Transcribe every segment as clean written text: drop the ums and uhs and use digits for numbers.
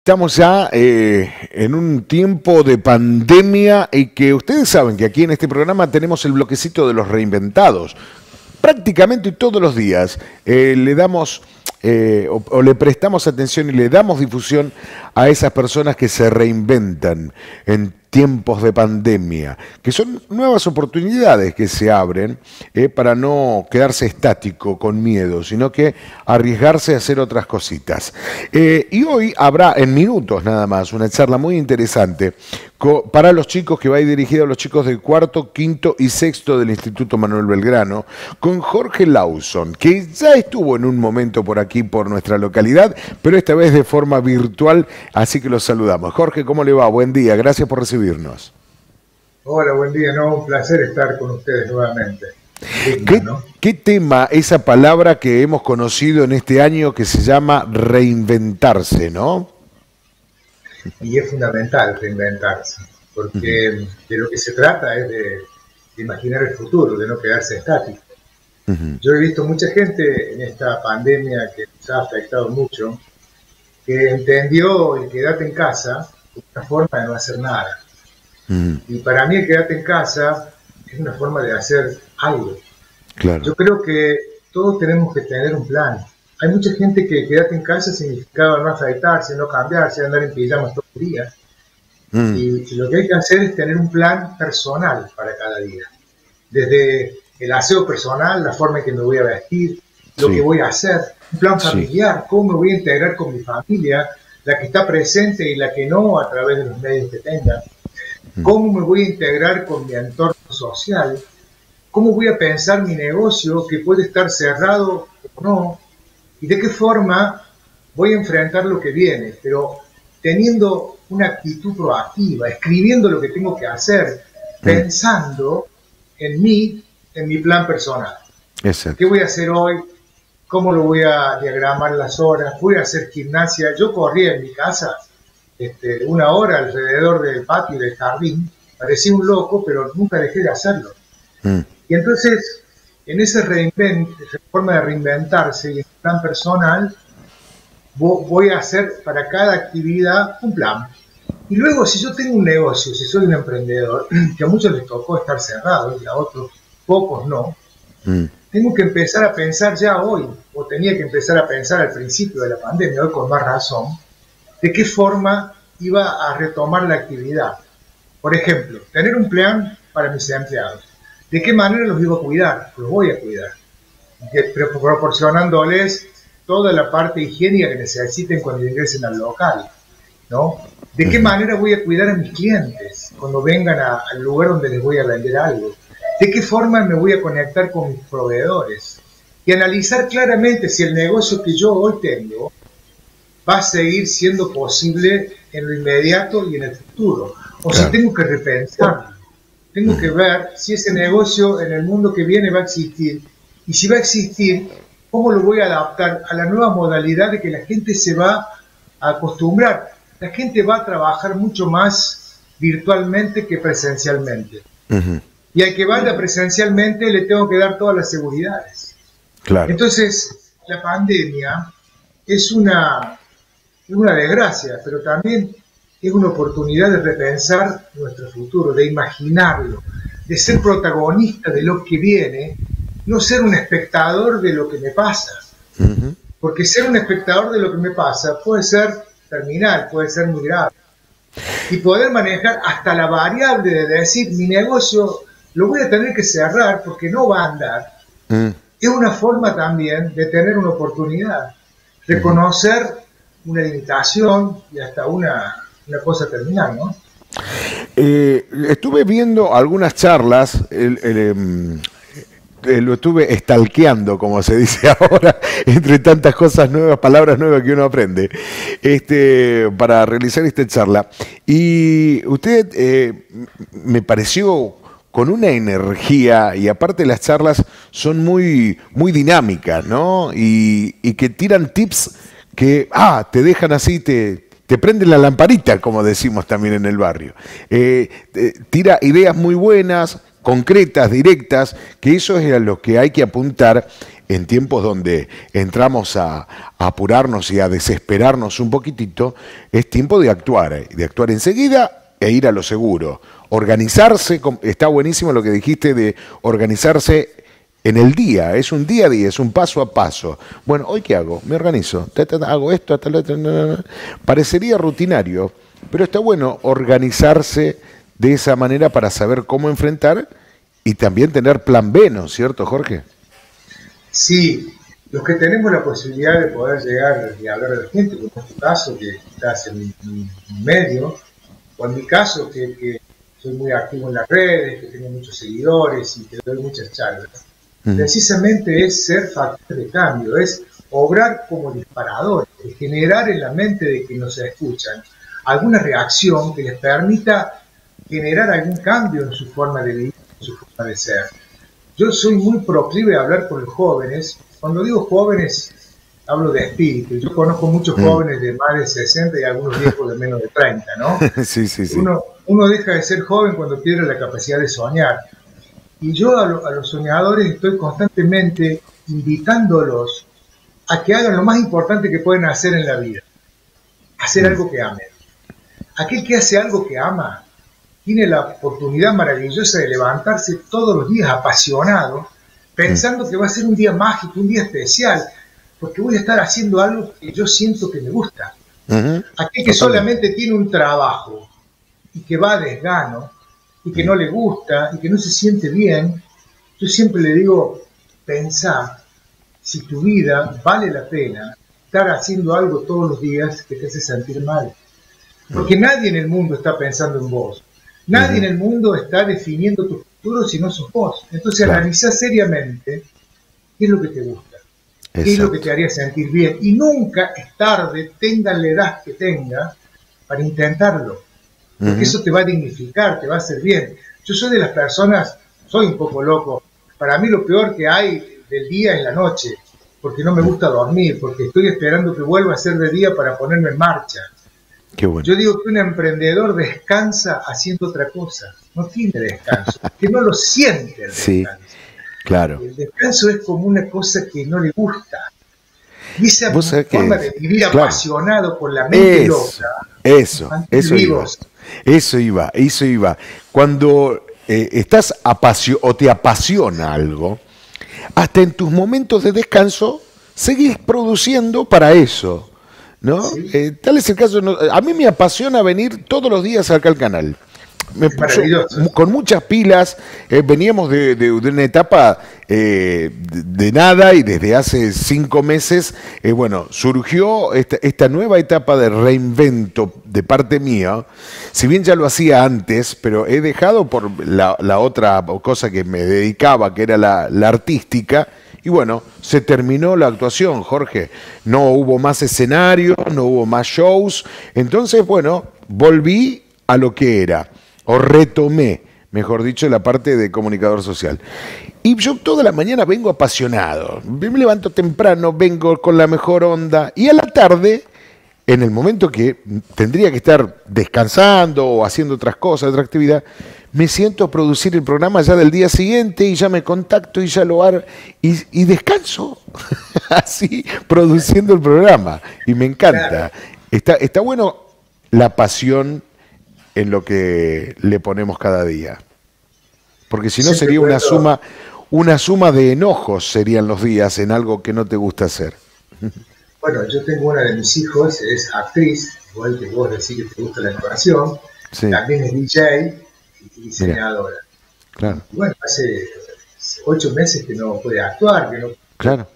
Estamos ya en un tiempo de pandemia y que ustedes saben que aquí en este programa tenemos el bloquecito de los reinventados. Prácticamente todos los días le damos o le prestamos atención y le damos difusión a esas personas que se reinventan en tiempos de pandemia, que son nuevas oportunidades que se abren para no quedarse estático con miedo, sino que arriesgarse a hacer otras cositas. Y hoy habrá en minutos nada más una charla muy interesante para los chicos, que va a ir dirigida a los chicos del cuarto, quinto y sexto del Instituto Manuel Belgrano, con Jorge Lawson, que ya estuvo en un momento por aquí, por nuestra localidad, pero esta vez de forma virtual, así que los saludamos. Jorge, ¿cómo le va? Buen día, gracias por recibirnos. Hola, buen día, no, un placer estar con ustedes nuevamente. ¿Qué tema, esa palabra que hemos conocido en este año que se llama reinventarse, ¿no? Y es fundamental reinventarse, porque de lo que se trata es de imaginar el futuro, de no quedarse estático. Yo he visto mucha gente en esta pandemia que nos ha afectado mucho, que entendió el quedarte en casa como una forma de no hacer nada. Y para mí el quedarte en casa es una forma de hacer algo. Claro. Yo creo que todos tenemos que tener un plan. Hay mucha gente que quedarte en casa significaba no afeitarse, no cambiarse, andar en pijamas todo el día. Y lo que hay que hacer es tener un plan personal para cada día. Desde el aseo personal, la forma en que me voy a vestir, lo que voy a hacer, un plan familiar, cómo me voy a integrar con mi familia, la que está presente y la que no a través de los medios que tenga, cómo me voy a integrar con mi entorno social, cómo voy a pensar mi negocio que puede estar cerrado o no, y de qué forma voy a enfrentar lo que viene, pero teniendo una actitud proactiva, escribiendo lo que tengo que hacer, pensando en mí, en mi plan personal. Exacto. ¿Qué voy a hacer hoy? ¿Cómo lo voy a diagramar las horas? ¿Voy a hacer gimnasia? Yo corría en mi casa 1 hora alrededor del patio y del jardín, parecía un loco, pero nunca dejé de hacerlo. Y entonces, en esa forma de reinventarse y en el plan personal, voy a hacer para cada actividad un plan. Y luego, si yo tengo un negocio, si soy un emprendedor, que a muchos les tocó estar cerrados y a otros pocos no, tengo que empezar a pensar ya hoy, o tenía que empezar a pensar al principio de la pandemia, hoy con más razón, de qué forma iba a retomar la actividad. Por ejemplo, tener un plan para mis empleados. ¿De qué manera los iba a cuidar? Los voy a cuidar, proporcionándoles toda la parte higiénica que necesiten cuando ingresen al local, ¿no? ¿De qué manera voy a cuidar a mis clientes cuando vengan al lugar donde les voy a vender algo? ¿De qué forma me voy a conectar con mis proveedores? Y analizar claramente si el negocio que yo hoy tengo va a seguir siendo posible en lo inmediato y en el futuro. O si tengo que repensarlo. Tengo que ver si ese negocio en el mundo que viene va a existir. Y si va a existir, ¿cómo lo voy a adaptar a la nueva modalidad de que la gente se va a acostumbrar? La gente va a trabajar mucho más virtualmente que presencialmente. Y al que vaya presencialmente le tengo que dar todas las seguridades. Claro. Entonces, la pandemia es una desgracia, pero también es una oportunidad de repensar nuestro futuro, de imaginarlo, de ser protagonista de lo que viene, no ser un espectador de lo que me pasa. Porque ser un espectador de lo que me pasa puede ser terminal, puede ser muy grave. Y poder manejar hasta la variable de decir, mi negocio lo voy a tener que cerrar porque no va a andar, es una forma también de tener una oportunidad, reconocer una limitación y hasta una cosa terminal, ¿no? Estuve viendo algunas charlas, lo estuve stalkeando, como se dice ahora, entre tantas cosas nuevas, palabras nuevas que uno aprende, para realizar esta charla. Y usted me pareció con una energía, y aparte las charlas son muy, muy dinámicas, ¿no? Y que tiran tips que te dejan así, te prenden la lamparita, como decimos también en el barrio. Tira ideas muy buenas, concretas, directas, que eso es a lo que hay que apuntar en tiempos donde entramos a apurarnos y a desesperarnos un poquitito, es tiempo de actuar enseguida e ir a lo seguro. Organizarse, está buenísimo lo que dijiste de organizarse en el día, es un día a día, es un paso a paso. Bueno, ¿hoy qué hago? Me organizo, hago esto, parecería rutinario, pero está bueno organizarse de esa manera para saber cómo enfrentar y también tener plan B, ¿no es cierto, Jorge? Sí, los que tenemos la posibilidad de poder llegar y hablar a la gente, como en tu caso, que estás en mi medio, o en mi caso, que soy muy activo en las redes, que tengo muchos seguidores y que doy muchas charlas, precisamente es ser factor de cambio, es obrar como disparador, es generar en la mente de que nos escuchan alguna reacción que les permita generar algún cambio en su forma de vivir, en su forma de ser. Yo soy muy proclive a hablar con los jóvenes. Cuando digo jóvenes, hablo de espíritu. Yo conozco muchos jóvenes de más de 60 y algunos viejos de menos de 30, ¿no? Sí, sí, sí. Uno deja de ser joven cuando pierde la capacidad de soñar. Y yo a los soñadores estoy constantemente invitándolos a que hagan lo más importante que pueden hacer en la vida. Hacer algo que amen. Aquel que hace algo que ama tiene la oportunidad maravillosa de levantarse todos los días apasionado, pensando que va a ser un día mágico, un día especial, porque voy a estar haciendo algo que yo siento que me gusta. Aquel que solamente tiene un trabajo y que va a desgano y que no le gusta y que no se siente bien, yo siempre le digo, pensá si tu vida vale la pena estar haciendo algo todos los días que te hace sentir mal. Porque nadie en el mundo está pensando en vos. Nadie en el mundo está definiendo tu futuro si no sos vos. Entonces analizá seriamente qué es lo que te gusta, qué es lo que te haría sentir bien. Y nunca es tarde, tenga la edad que tenga, para intentarlo. Porque eso te va a dignificar, te va a hacer bien. Yo soy de las personas, soy un poco loco. Para mí lo peor que hay del día es la noche, porque no me gusta dormir, porque estoy esperando que vuelva a ser de día para ponerme en marcha. Qué bueno. Yo digo que un emprendedor descansa haciendo otra cosa, no tiene descanso, que no lo siente el descanso. Sí, claro. El descanso es como una cosa que no le gusta. Y esa forma de vivir apasionado con la mente loca. Eso iba. Cuando estás o te apasiona algo, hasta en tus momentos de descanso seguís produciendo para eso. ¿No? Sí. Tal es el caso. A mí me apasiona venir todos los días acá al canal. Con muchas pilas. Veníamos de una etapa de nada y desde hace 5 meses, bueno, surgió esta nueva etapa de reinvento de parte mía. Si bien ya lo hacía antes, pero he dejado por la otra cosa que me dedicaba, que era la artística. Y bueno, se terminó la actuación, Jorge. No hubo más escenarios, no hubo más shows. Entonces, bueno, volví a lo que era, o retomé, mejor dicho, la parte de comunicador social. Y yo toda la mañana vengo apasionado. Me levanto temprano, vengo con la mejor onda. Y a la tarde, en el momento que tendría que estar descansando o haciendo otras cosas, otra actividad, me siento a producir el programa ya del día siguiente y ya me contacto y ya lo hago y descanso así produciendo el programa y me encanta. Está bueno la pasión en lo que le ponemos cada día, porque si no sería una suma de enojos serían los días en algo que no te gusta hacer. Bueno, yo tengo una de mis hijos, es actriz, igual que vos decís que te gusta la actuación, también es DJ y diseñadora. Claro. Y bueno, hace 8 meses que no puede actuar, que no claro.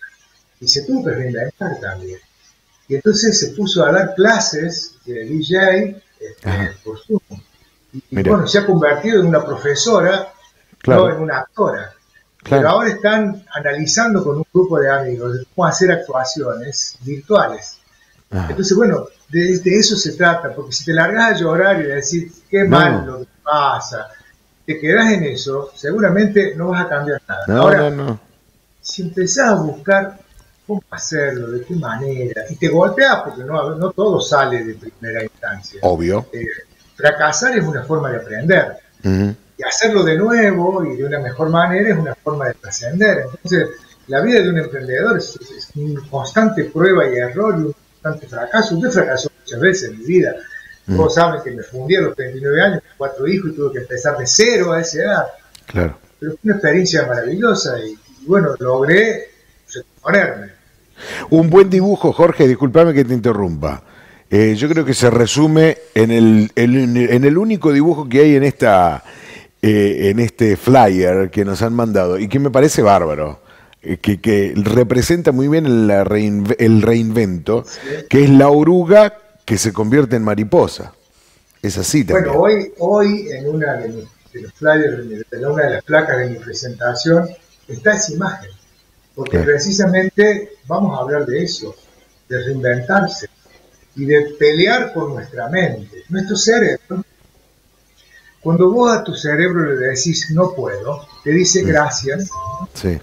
Y se tuvo que reinventar también. Y entonces se puso a dar clases de DJ por Zoom. Y bueno, se ha convertido en una profesora, no en una actora. Pero ahora están analizando con un grupo de amigos cómo hacer actuaciones virtuales. Entonces, bueno, de eso se trata, porque si te largas a llorar y decir qué mal lo que pasa, te quedas en eso, seguramente no vas a cambiar nada. Ahora, si empezás a buscar cómo hacerlo, de qué manera, y te golpeas, porque no todo sale de primera instancia. Obvio. Fracasar es una forma de aprender. Y hacerlo de nuevo y de una mejor manera es una forma de trascender. Entonces, La vida de un emprendedor es una constante prueba y error y un constante fracaso. Yo fracasó muchas veces en mi vida. Todos saben que me fundí a los 39 años, con 4 hijos y tuve que empezar de cero a esa edad. Claro. Pero fue una experiencia maravillosa y bueno, logré ponerme. Un buen dibujo, Jorge, discúlpame que te interrumpa. Yo creo que se resume en el único dibujo que hay en este flyer que nos han mandado y que me parece bárbaro, que representa muy bien el reinvento, sí, que es la oruga que se convierte en mariposa. Es así también. Bueno, hoy en una de los flyers, en una de las placas de mi presentación, está esa imagen, porque precisamente vamos a hablar de eso, de reinventarse y de pelear por nuestra mente, nuestro cerebro. Cuando vos a tu cerebro le decís no puedo, te dice gracias, sí,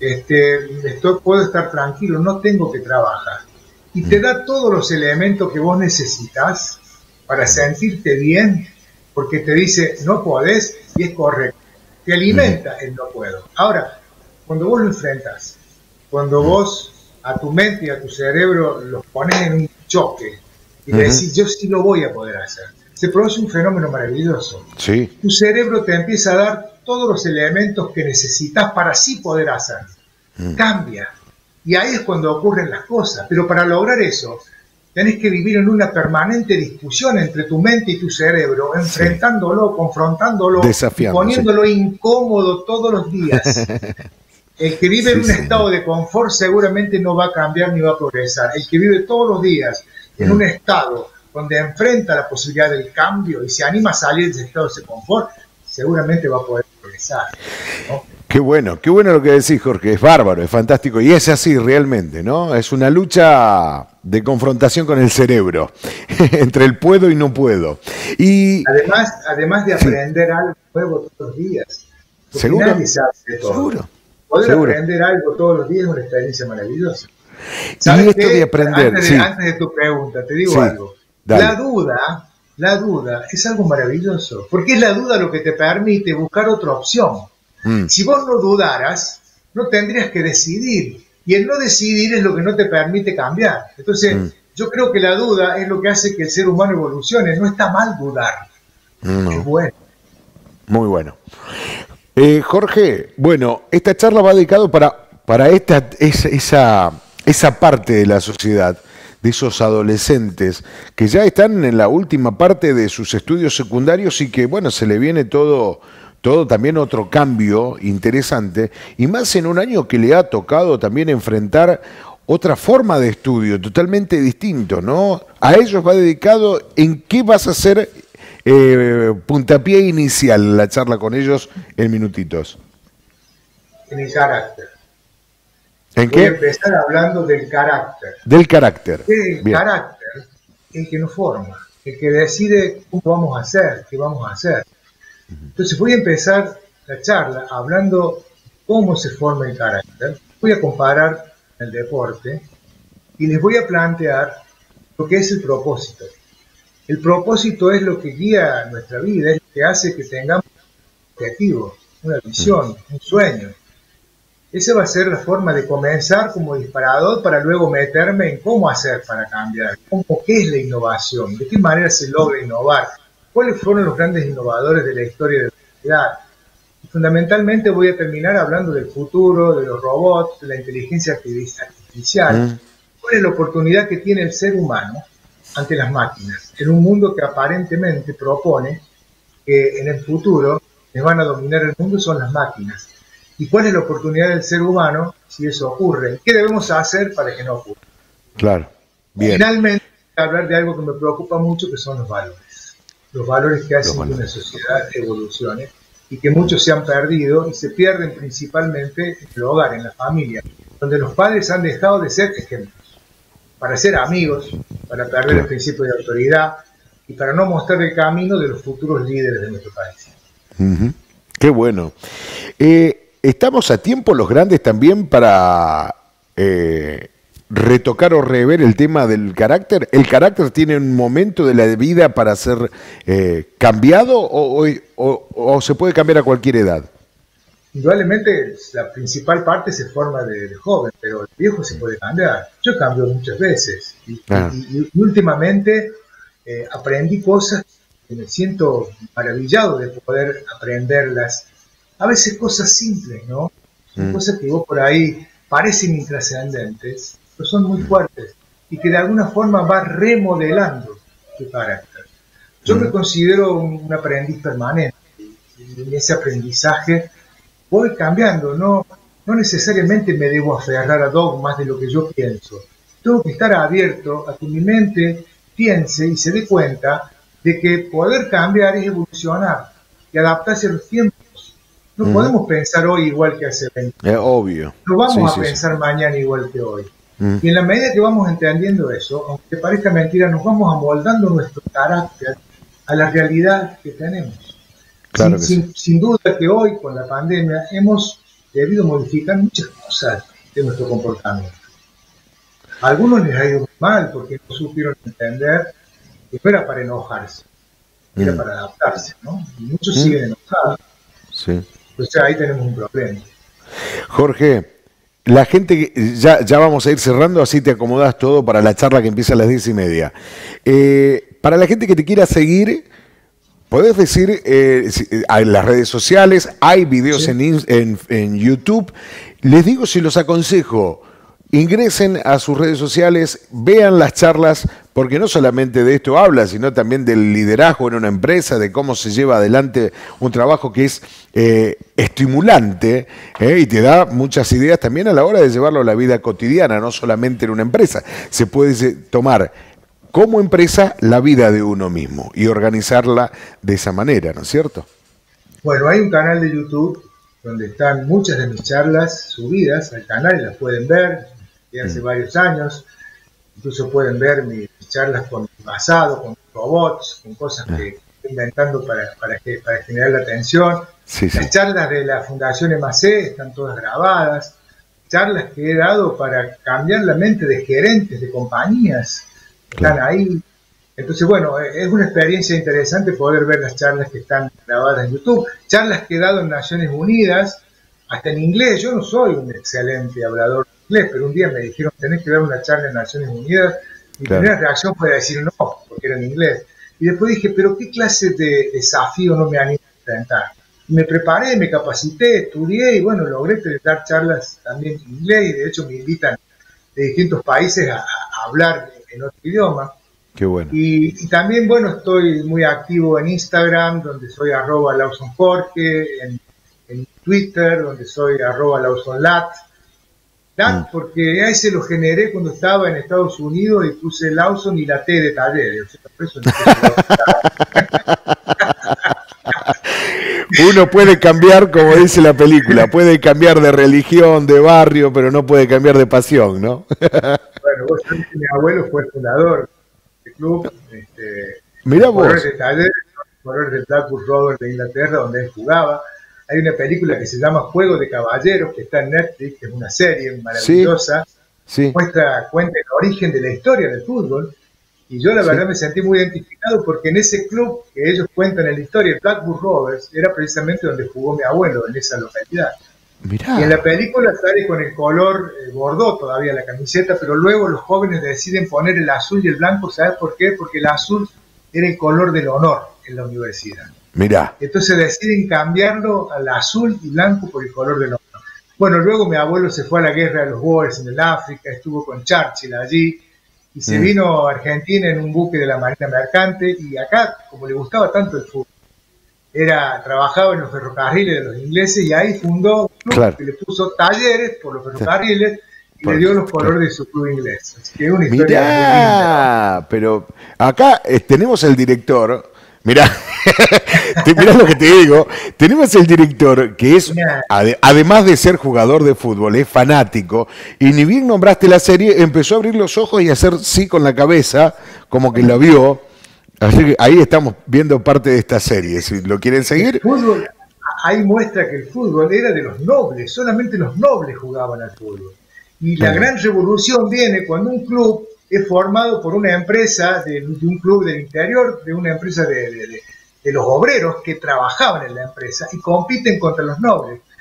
puedo estar tranquilo, no tengo que trabajar. Y te da todos los elementos que vos necesitas para sentirte bien, porque te dice no podés y es correcto. Te alimenta el no puedo. Ahora, cuando vos lo enfrentas, cuando vos a tu mente y a tu cerebro los pones en un choque y le decís yo sí lo voy a poder hacer, se produce un fenómeno maravilloso. Sí. Tu cerebro te empieza a dar todos los elementos que necesitas para sí poder hacerlo. Cambia. Y ahí es cuando ocurren las cosas. Pero para lograr eso, tenés que vivir en una permanente discusión entre tu mente y tu cerebro, enfrentándolo, confrontándolo, poniéndolo incómodo todos los días. El que vive en un estado de confort seguramente no va a cambiar ni va a progresar. El que vive todos los días en un estado donde enfrenta la posibilidad del cambio y se anima a salir de ese estado de confort, seguramente va a poder progresar, ¿no? Qué bueno lo que decís, Jorge, es bárbaro, es fantástico, y es así realmente, ¿no? Es una lucha de confrontación con el cerebro, entre el puedo y no puedo. Y además de aprender algo nuevo todos los días, porque ¿seguro? Nadie sabe de todo. Seguro. Poder aprender algo todos los días es una experiencia maravillosa. ¿Sabes esto de aprender? Antes de tu pregunta, te digo algo. Dale. La duda es algo maravilloso, porque es la duda lo que te permite buscar otra opción. Si vos no dudaras, no tendrías que decidir, y el no decidir es lo que no te permite cambiar. Entonces, yo creo que la duda es lo que hace que el ser humano evolucione. No está mal dudar, es bueno. Muy bueno. Jorge, bueno, esta charla va dedicado para esa parte de la sociedad, de esos adolescentes que ya están en la última parte de sus estudios secundarios y que, bueno, se le viene todo también otro cambio interesante, y más en un año que le ha tocado también enfrentar otra forma de estudio totalmente distinto, ¿no? A ellos va dedicado. ¿En qué vas a hacer puntapié inicial la charla con ellos en minutitos? En el carácter. ¿En Voy qué? a empezar hablando del carácter. Del carácter. El carácter, el que nos forma, el que decide cómo vamos a hacer, qué vamos a hacer. Entonces voy a empezar la charla hablando cómo se forma el carácter. Voy a comparar el deporte y les voy a plantear lo que es el propósito. El propósito es lo que guía nuestra vida, es lo que hace que tengamos un objetivo, una visión, un sueño. Esa va a ser la forma de comenzar como disparador para luego meterme en cómo hacer para cambiar, qué es la innovación, de qué manera se logra innovar, cuáles fueron los grandes innovadores de la historia de la humanidad. Y fundamentalmente voy a terminar hablando del futuro, de los robots, de la inteligencia artificial, cuál es la oportunidad que tiene el ser humano ante las máquinas, en un mundo que aparentemente propone que en el futuro les van a dominar el mundo son las máquinas. ¿Y cuál es la oportunidad del ser humano si eso ocurre? ¿Qué debemos hacer para que no ocurra? Claro, bien. Finalmente, hablar de algo que me preocupa mucho, que son los valores. Los valores que hacen que una sociedad evolucione y que muchos se han perdido y se pierden principalmente en el hogar, en la familia, donde los padres han dejado de ser ejemplos, para ser amigos, para perder el principio de autoridad y para no mostrar el camino de los futuros líderes de nuestro país. Qué bueno. ¿Estamos a tiempo los grandes también para retocar o rever el tema del carácter? ¿El carácter tiene un momento de la vida para ser cambiado o se puede cambiar a cualquier edad? indudablemente la principal parte se forma de joven, pero el viejo se puede cambiar. Yo cambio muchas veces y últimamente aprendí cosas que me siento maravillado de poder aprenderlas. A veces cosas simples, ¿no? Son cosas que vos por ahí parecen intrascendentes, pero son muy fuertes y que de alguna forma va remodelando tu carácter. Yo me considero un aprendiz permanente y en ese aprendizaje voy cambiando, no necesariamente me debo aferrar a dogmas de lo que yo pienso. Tengo que estar abierto a que mi mente piense y se dé cuenta de que poder cambiar es evolucionar y adaptarse a los tiempos. No podemos pensar hoy igual que hace 20 años. Es obvio. No vamos a pensar mañana igual que hoy. Y en la medida que vamos entendiendo eso, aunque parezca mentira, nos vamos amoldando nuestro carácter a la realidad que tenemos. Claro sin duda que hoy, con la pandemia, hemos debido modificar muchas cosas de nuestro comportamiento. A algunos les ha ido muy mal porque no supieron entender que no era para enojarse, era para adaptarse, ¿no? Y muchos siguen enojados. Sí. Entonces ahí tenemos un problema. Jorge, la gente, ya vamos a ir cerrando, así te acomodas todo para la charla que empieza a las 10:30. Para la gente que te quiera seguir, podés decir en las redes sociales, hay videos en YouTube. Les digo, si los aconsejo, ingresen a sus redes sociales, vean las charlas, porque no solamente de esto habla, sino también del liderazgo en una empresa, de cómo se lleva adelante un trabajo que es estimulante y te da muchas ideas también a la hora de llevarlo a la vida cotidiana, no solamente en una empresa. Se puede tomar como empresa la vida de uno mismo y organizarla de esa manera, ¿no es cierto? Bueno, hay un canal de YouTube donde están muchas de mis charlas subidas al canal y las pueden ver de hace varios años. Incluso pueden ver mis charlas con mi pasado, con robots, con cosas que estoy inventando para generar la atención. Las charlas de la Fundación EMAC están todas grabadas. Charlas que he dado para cambiar la mente de gerentes de compañías están ahí. Entonces, bueno, es una experiencia interesante poder ver las charlas que están grabadas en YouTube. Charlas que he dado en Naciones Unidas, hasta en inglés. Yo no soy un excelente hablador de inglés, pero un día me dijeron, tenés que dar una charla en Naciones Unidas. Mi primera reacción fue decir no, porque era en inglés. Y después dije, pero ¿qué clase de desafío no me animo a enfrentar? Y me preparé, me capacité, estudié y bueno, logré dar charlas también en inglés y de hecho me invitan de distintos países a hablar en otro idioma. Qué bueno. Y también, bueno, estoy muy activo en Instagram, donde soy @LawsonJorge, en Twitter, donde soy @LawsonLat. Porque a ese lo generé cuando estaba en Estados Unidos y puse Lawson y la T de Talleres. O sea, por eso Uno puede cambiar, como dice la película, puede cambiar de religión, de barrio, pero no puede cambiar de pasión, ¿no? Bueno, vos sabés que mi abuelo fue el fundador del club. Mirá vos. Corredor del Blackburn Rovers de Inglaterra, donde él jugaba. Hay una película que se llama Juego de Caballeros, que está en Netflix, que es una serie maravillosa. Cuenta el origen de la historia del fútbol. Y yo la verdad me sentí muy identificado porque en ese club que ellos cuentan en la historia, el Blackburn Rovers, era precisamente donde jugó mi abuelo, en esa localidad. Mirá. Y en la película sale con el color bordó todavía la camiseta, pero luego los jóvenes deciden poner el azul y el blanco. ¿Sabes por qué? Porque el azul era el color del honor en la universidad. Mirá. Entonces deciden cambiarlo al azul y blanco por el color del honor. Bueno, luego mi abuelo se fue a la guerra de los Boers en el África, estuvo con Churchill allí, y se vino a Argentina en un buque de la Marina Mercante, y acá, como le gustaba tanto el fútbol, trabajaba en los ferrocarriles de los ingleses, y ahí fundó un club que le puso Talleres por los ferrocarriles, y le dio los colores de su club inglés. Así que es una historia muy linda, ¿no? Pero acá tenemos el director, mirá, mirá lo que te digo, tenemos el director que es, además de ser jugador de fútbol, es fanático, y ni bien nombraste la serie, empezó a abrir los ojos y a hacer sí con la cabeza, como que lo vio. Así que ahí estamos viendo parte de esta serie, si lo quieren seguir. El fútbol, ahí muestra que el fútbol era de los nobles, solamente los nobles jugaban al fútbol. Y la gran revolución viene cuando un club es formado por una empresa, de un club del interior, de una empresa de los obreros que trabajaban en la empresa y compiten contra los nobles.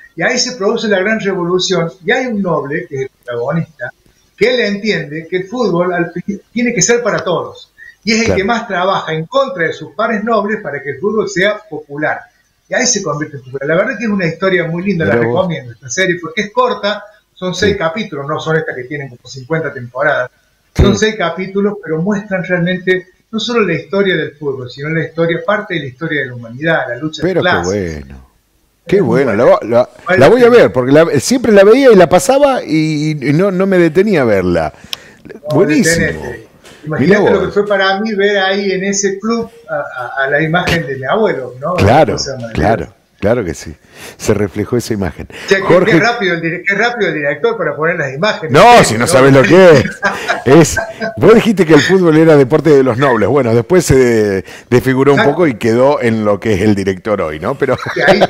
Y ahí se produce la gran revolución y hay un noble, que es el protagonista, que él entiende que el fútbol tiene que ser para todos. Y es el que más trabaja en contra de sus pares nobles para que el fútbol sea popular. Y ahí se convierte en popular. La verdad que es una historia muy linda, la recomiendo esta serie, porque es corta, son 6 capítulos, no son estas que tienen como 50 temporadas. Son 6 capítulos, pero muestran realmente no solo la historia del fútbol, sino la historia, parte de la historia de la humanidad, la lucha de clases. Qué bueno. Qué bueno, la voy a ver, porque siempre la veía y la pasaba y no me detenía a verla. No, buenísimo. Imagínate lo que fue para mí ver ahí en ese club a la imagen de mi abuelo, ¿no? Claro, claro que sí. Se reflejó esa imagen. Jorge, qué rápido el director para poner las imágenes. No, si no sabes lo que es. Vos dijiste que el fútbol era deporte de los nobles. Bueno, después se desfiguró un poco y quedó en lo que es el director hoy, ¿no? Pero ahí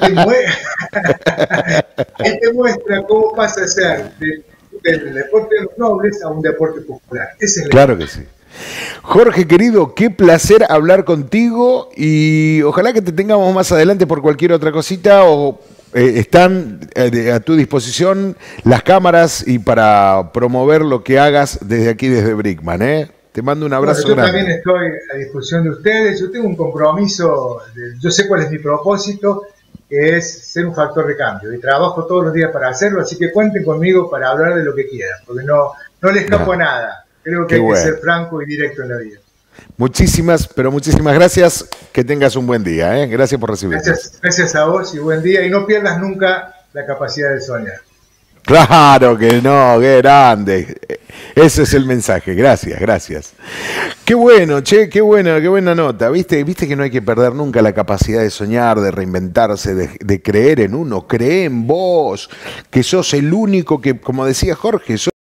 te muestra cómo pasa a ser del deporte de los nobles a un deporte popular. Ese es claro que sí. Jorge, querido, qué placer hablar contigo y ojalá que te tengamos más adelante por cualquier otra cosita o están a tu disposición las cámaras y para promover lo que hagas desde aquí, desde Brickman, ¿eh? Te mando un abrazo grande. Yo también estoy a disposición de ustedes. Yo tengo un compromiso, yo sé cuál es mi propósito, que es ser un factor de cambio y trabajo todos los días para hacerlo, así que cuenten conmigo para hablar de lo que quieran, porque no le escapo a nada. Creo que hay que ser franco y directo en la vida. Muchísimas gracias. Que tengas un buen día. Gracias por recibirnos. Gracias a vos y buen día. Y no pierdas nunca la capacidad de soñar. Claro que no, qué grande. Ese es el mensaje. Gracias. Qué bueno, che, qué buena nota. ¿Viste que no hay que perder nunca la capacidad de soñar, de reinventarse, de creer en uno? Cree en vos, que sos el único que, como decía Jorge,